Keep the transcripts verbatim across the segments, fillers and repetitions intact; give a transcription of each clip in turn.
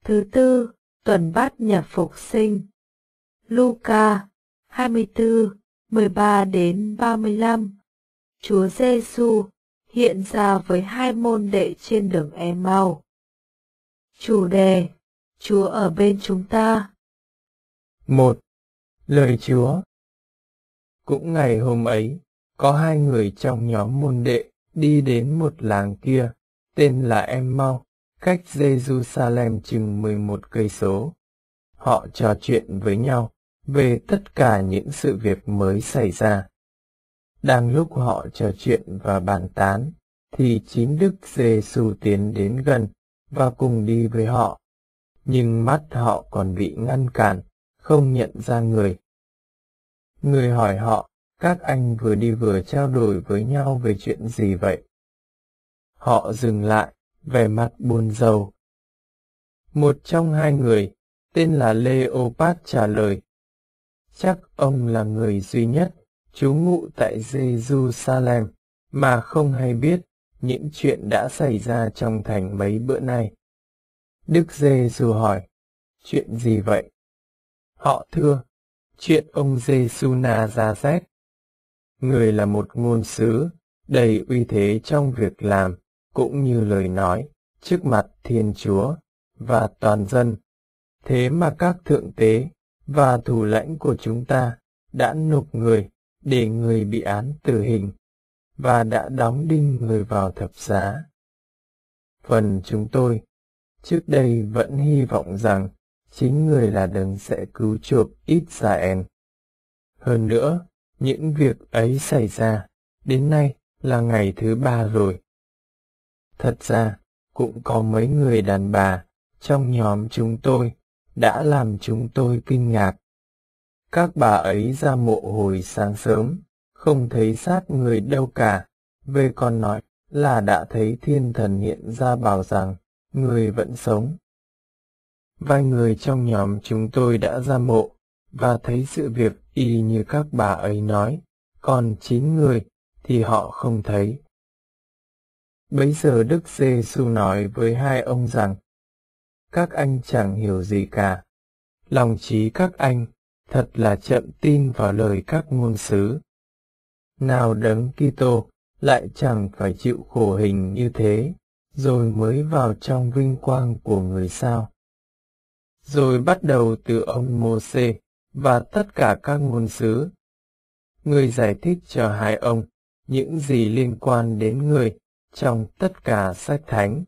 Thứ tư, tuần bát nhật phục sinh. Luca hai mươi tư, mười ba đến ba mươi lăm. Chúa Giêsu hiện ra với hai môn đệ trên đường Emau. Chủ đề: Chúa ở bên chúng ta. một. Lời Chúa. Cũng ngày hôm ấy, có hai người trong nhóm môn đệ đi đến một làng kia, tên là Emau, cách Giê-ru-sa-lem chừng mười một cây số. Họ trò chuyện với nhau về tất cả những sự việc mới xảy ra. Đang lúc họ trò chuyện và bàn tán, thì chính Đức Giê-xu tiến đến gần và cùng đi với họ. Nhưng mắt họ còn bị ngăn cản, không nhận ra người. Người hỏi họ, các anh vừa đi vừa trao đổi với nhau về chuyện gì vậy? Họ dừng lại, vẻ mặt buồn rầu. Một trong hai người, tên là Lê-ô-pát trả lời, chắc ông là người duy nhất trú ngụ tại Giê-ru-sa-lem mà không hay biết những chuyện đã xảy ra trong thành mấy bữa nay. Đức Giê-xu hỏi, chuyện gì vậy? Họ thưa, chuyện ông Giê-xu Na-ra-rét. Người là một ngôn sứ, đầy uy thế trong việc làm, cũng như lời nói, trước mặt Thiên Chúa và toàn dân. Thế mà các thượng tế và thủ lãnh của chúng ta đã nộp người để người bị án tử hình, và đã đóng đinh người vào thập giá. Phần chúng tôi, trước đây vẫn hy vọng rằng chính người là đấng sẽ cứu chuộc Israel. Hơn nữa, những việc ấy xảy ra, đến nay là ngày thứ ba rồi. Thật ra, cũng có mấy người đàn bà trong nhóm chúng tôi đã làm chúng tôi kinh ngạc. Các bà ấy ra mộ hồi sáng sớm, không thấy xác người đâu cả, về còn nói là đã thấy thiên thần hiện ra bảo rằng người vẫn sống. Vài người trong nhóm chúng tôi đã ra mộ và thấy sự việc y như các bà ấy nói, còn chín người thì họ không thấy. Bấy giờ Đức Giê-xu nói với hai ông rằng, các anh chẳng hiểu gì cả. Lòng trí các anh thật là chậm tin vào lời các ngôn sứ. Nào đấng Kitô lại chẳng phải chịu khổ hình như thế, rồi mới vào trong vinh quang của người sao? Rồi bắt đầu từ ông Mô-sê và tất cả các ngôn sứ. Người giải thích cho hai ông những gì liên quan đến người trong tất cả sách thánh.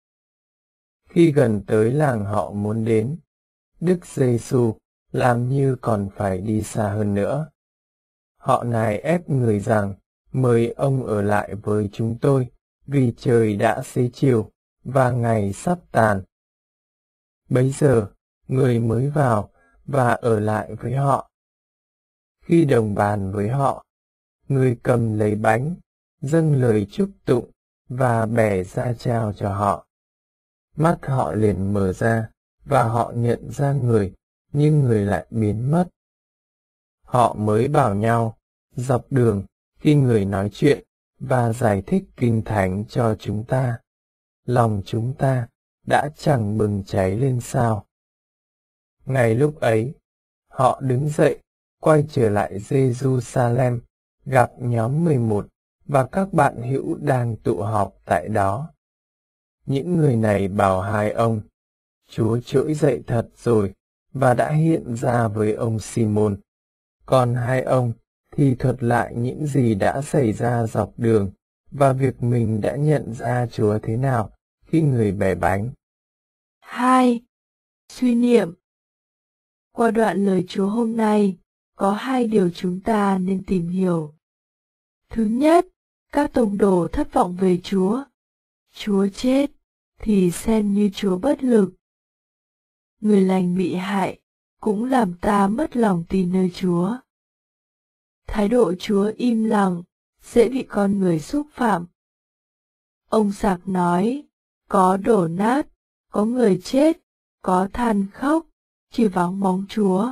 Khi gần tới làng họ muốn đến, Đức Giê-xu làm như còn phải đi xa hơn nữa. Họ nài ép người rằng mời ông ở lại với chúng tôi vì trời đã xế chiều và ngày sắp tàn. Bấy giờ, người mới vào và ở lại với họ. Khi đồng bàn với họ, người cầm lấy bánh, dâng lời chúc tụng và bẻ ra trao cho họ. Mắt họ liền mở ra và họ nhận ra người, nhưng người lại biến mất. Họ mới bảo nhau, dọc đường, khi người nói chuyện và giải thích kinh thánh cho chúng ta, lòng chúng ta đã chẳng bừng cháy lên sao. Ngay lúc ấy, họ đứng dậy, quay trở lại Giê-ru-sa-lem, gặp nhóm mười một và các bạn hữu đang tụ họp tại đó. Những người này bảo hai ông, Chúa trỗi dậy thật rồi và đã hiện ra với ông Simon. Còn hai ông thì thuật lại những gì đã xảy ra dọc đường và việc mình đã nhận ra Chúa thế nào khi người bẻ bánh. hai. Suy niệm. Qua đoạn lời Chúa hôm nay, có hai điều chúng ta nên tìm hiểu. Thứ nhất, các tông đồ thất vọng về Chúa. Chúa chết, thì xem như Chúa bất lực. Người lành bị hại, cũng làm ta mất lòng tin nơi Chúa. Thái độ Chúa im lặng, dễ bị con người xúc phạm. Ông Sạc nói, có đổ nát, có người chết, có than khóc, chỉ vắng bóng Chúa.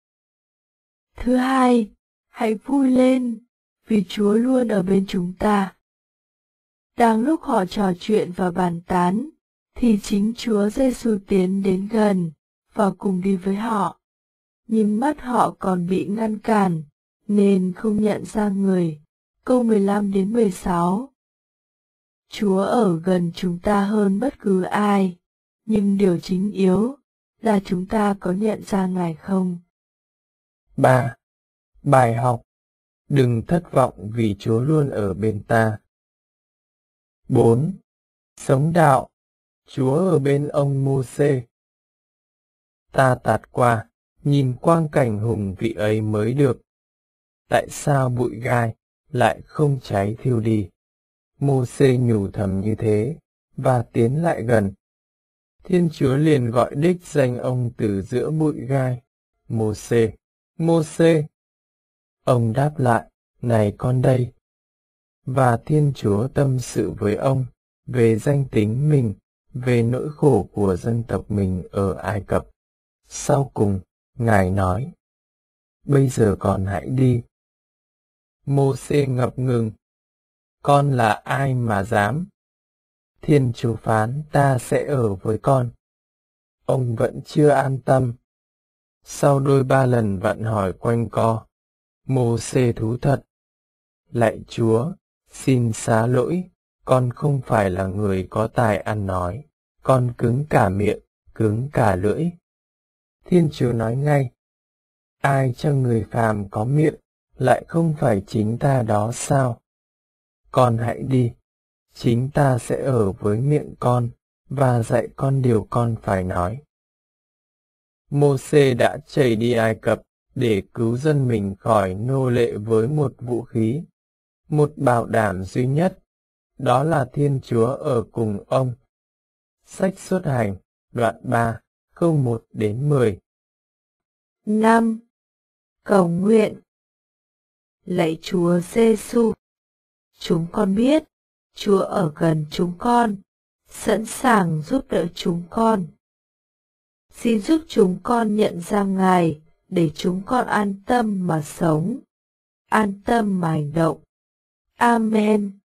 Thứ hai, hãy vui lên, vì Chúa luôn ở bên chúng ta. Đang lúc họ trò chuyện và bàn tán, thì chính Chúa Giêsu tiến đến gần và cùng đi với họ. Nhưng mắt họ còn bị ngăn cản, nên không nhận ra người. Câu mười lăm đến mười sáu. Chúa ở gần chúng ta hơn bất cứ ai, nhưng điều chính yếu là chúng ta có nhận ra Ngài không? ba. Bài học: đừng thất vọng vì Chúa luôn ở bên ta. bốn. Sống đạo: Chúa ở bên ông Mô-sê. Ta tạt qua, nhìn quang cảnh hùng vĩ ấy mới được. Tại sao bụi gai lại không cháy thiêu đi? Mô-sê nhủ thầm như thế và tiến lại gần. Thiên Chúa liền gọi đích danh ông từ giữa bụi gai: Mô-sê, Mô-sê. Ông đáp lại: này con đây. Và Thiên Chúa tâm sự với ông về danh tính mình, về nỗi khổ của dân tộc mình ở Ai Cập. Sau cùng, Ngài nói: bây giờ con hãy đi. Mô-sê ngập ngừng: con là ai mà dám? Thiên Chúa phán: ta sẽ ở với con. Ông vẫn chưa an tâm. Sau đôi ba lần vặn hỏi quanh co, Mô-sê thú thật: lạy Chúa, xin xá lỗi, con không phải là người có tài ăn nói, con cứng cả miệng, cứng cả lưỡi. Thiên Chúa nói ngay: ai cho người phàm có miệng, lại không phải chính ta đó sao? Con hãy đi, chính ta sẽ ở với miệng con và dạy con điều con phải nói. Mô-sê đã chạy đi Ai Cập để cứu dân mình khỏi nô lệ với một vũ khí, một bảo đảm duy nhất, đó là Thiên Chúa ở cùng ông. Sách Xuất Hành, đoạn ba, câu một đến mười. năm. Cầu nguyện. Lạy Chúa Giêsu, chúng con biết Chúa ở gần chúng con, sẵn sàng giúp đỡ chúng con. Xin giúp chúng con nhận ra Ngài để chúng con an tâm mà sống, an tâm mà hành động. Amen.